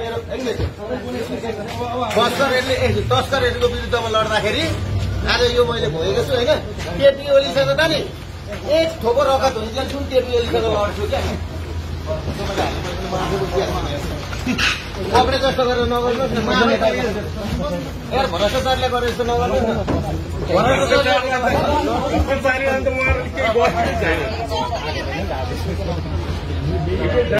मेरो तस्करहरूको विरुद्धमा लड्दाखेरि आज यो मैले भएको छु होइन। केपी ओलीसँग त नि एक थोको रगत हुन्छ जुन केपी ओलीसँग लड्छु क्या पक्रे जस्तो गरेर नगर्नुहोस् न। यार भ्रष्टाचारले गरेर जस्तो नगर्नुहोस् न।